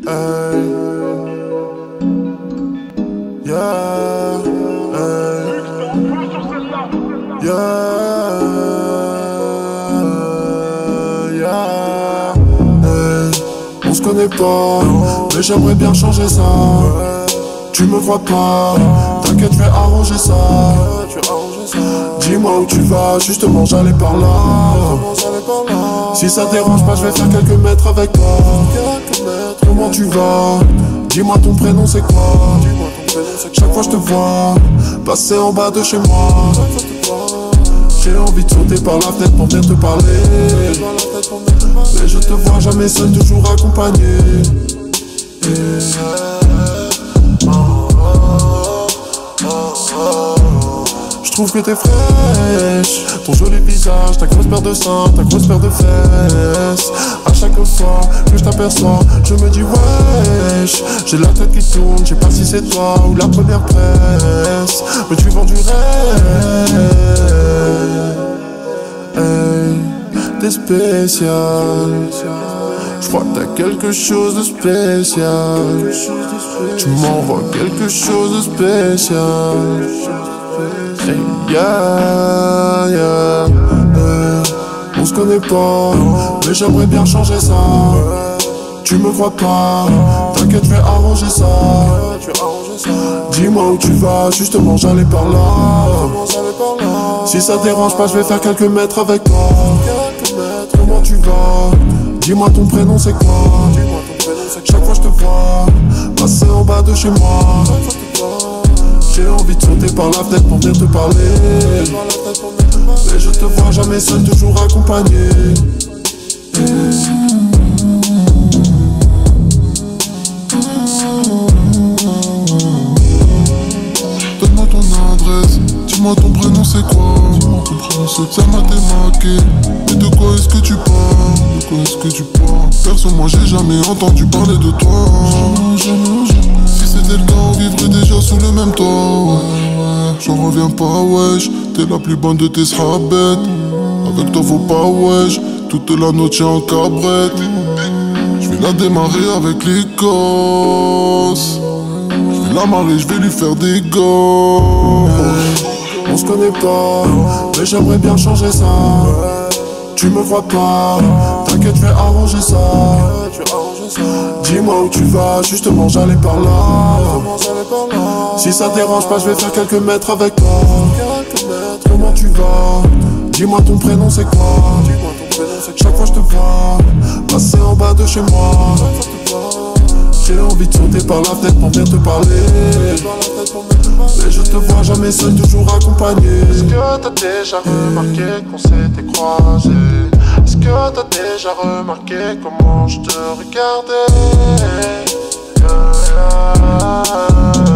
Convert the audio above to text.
Hey, yeah, hey, yeah, yeah, hey. On se connaît pas, mais j'aimerais bien changer ça. Tu me crois pas, t'inquiète, je vais arranger ça. Dis-moi où tu vas, justement j'allais par là. Si ça te dérange pas, je vais faire quelques mètres avec toi. Comment tu vas? Dis-moi ton prénom c'est quoi? Chaque fois je te vois passer en bas de chez moi. J'ai envie de sauter par la fenêtre pour venir te parler. Mais je te vois jamais seul, toujours accompagné. Je trouve que t'es fraîche, ton joli visage, ta grosse paire de seins, ta grosse paire de fesses. À chaque fois que je t'aperçois, je me dis wesh. J'ai la tête qui tourne, je sais pas si c'est toi ou la première presse, mais tu vends du rêve. Hey, t'es spécial. Je crois que t'as quelque chose de spécial. Tu m'envoies quelque chose de spécial. Hey, yeah, yeah, on se connaît pas, mais j'aimerais bien changer ça. Tu me crois pas, t'inquiète, je vais arranger ça. Dis-moi où tu vas, justement j'allais par là. Si ça te dérange pas, je vais faire quelques mètres avec toi. Comment tu vas? Dis-moi ton prénom c'est quoi? Chaque fois je te vois passer en bas de chez moi. J'ai envie de sauter par la fenêtre pour venir te parler. Mais je te vois jamais seul, toujours accompagné. Donne-moi ton adresse, dis-moi ton prénom c'est quoi? Dis-moi ton prénom c'est ça m'a démarqué. Mais de quoi est-ce que tu parles? De quoi est-ce que tu parles? Perso moi j'ai jamais entendu parler de toi. Si c'était le cas on vivrait déjà sous le même toit. Ouais. J'en reviens pas wesh, t'es la plus bonne de tes srabettes. Avec toi faut pas wesh, toute la noche en cabrette. J'vais la démarrer avec les gosses. J'vais la marrer, j'vais lui faire des gosses. On se connaît pas, mais j'aimerais bien changer ça. Tu me crois pas, t'inquiète, je vais arranger ça. Dis-moi où tu vas, justement j'allais par là. Si ça te dérange pas, je vais faire quelques mètres avec toi. Comment tu vas? Dis-moi ton prénom c'est quoi? Chaque fois je te vois passer en bas de chez moi. J'ai envie de sauter par la fenêtre pour venir te parler. Mais je te vois jamais seul, toujours accompagné. Est-ce que t'as déjà remarqué qu'on s'était croisés? Est-ce que t'as déjà remarqué comment je te regardais?